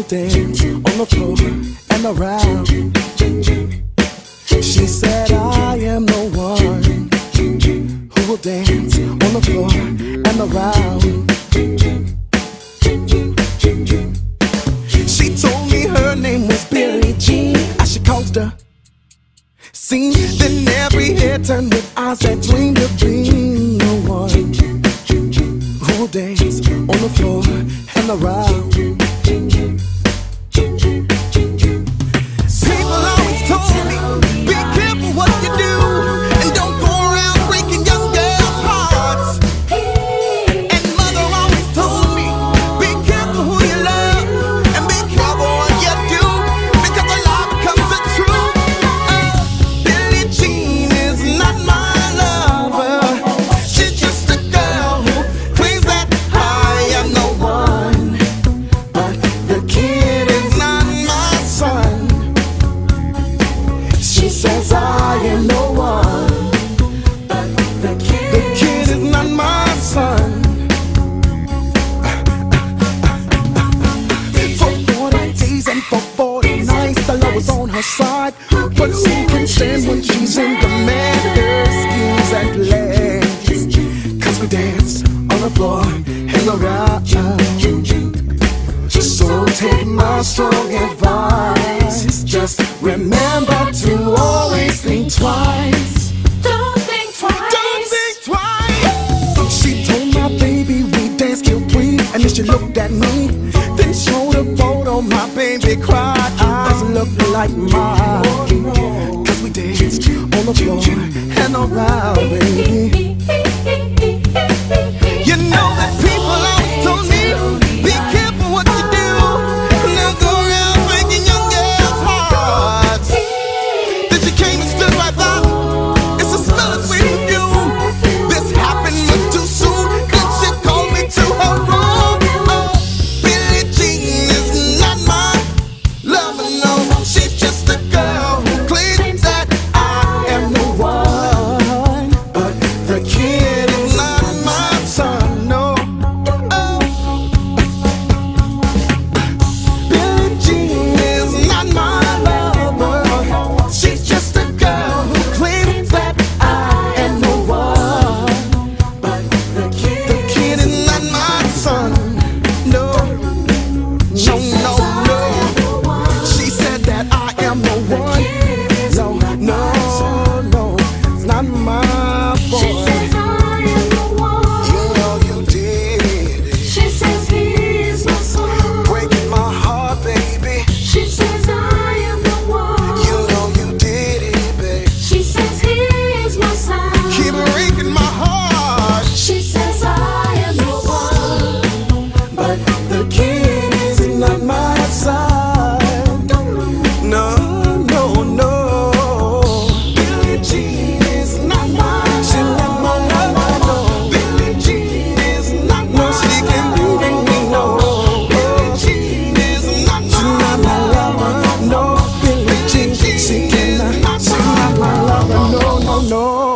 dance on the floor and around. She said, I am the one who will dance on the floor and around. She told me her name was Billie Jean. I should coast her. See, then every head turned with eyes that dreamed of being the one who will dance on the floor and around. People always told me, be careful what you do, and don't go around breaking young girls' hearts. And mother always told me, be careful who you love, and be careful what you do, because a lie becomes the truth. Billie Jean is not my lover. She's just a girl who claims that I am the one, but the kid is not my son. She says I am the one, but the kid is not my son. For 40 days and for 40 nights, the love was on her side. But who can stand when she's in demand? Her schemes and plans, 'cause we dance on the floor and around. So take my strong advice, just remember to always think twice. Don't think twice. Don't think twice. She told my baby we danced till 3, and then she looked at me, then showed a photo. My baby cried, eyes looked like mine, 'cause we danced on the floor and around, baby. You know that people always told me, be careful what you do, now go around breaking young girls' hearts. Then she came and stood right by. It's a smell of sweet perfume. This happened much too soon. Then she called me to her room. Oh, Billie Jean is not my lover, no. She's just a girl who claims that I am the one, but the kid is not my son, no. Oh, Billie Jean is not my lover. She's just a girl who claims that I am the one, but the kid is not my son, no. No, no, no. She said that I am the one. No, no, no, it's not my boy. She says I am the one. You know you did it, She says he is my son. breaking my heart, baby. She says I am the one. You know you did it, baby. She says he is my son. Keep breaking my heart, She says I am the one. but the kid is not my son. No, no, no. Billie Jean is not my, she's not my lover, no. Billie Jean is not my, no, she can do me, no. Billie Jean is not my lover, no. Billie Jean, she cannot, she's not my lover, no, no, no.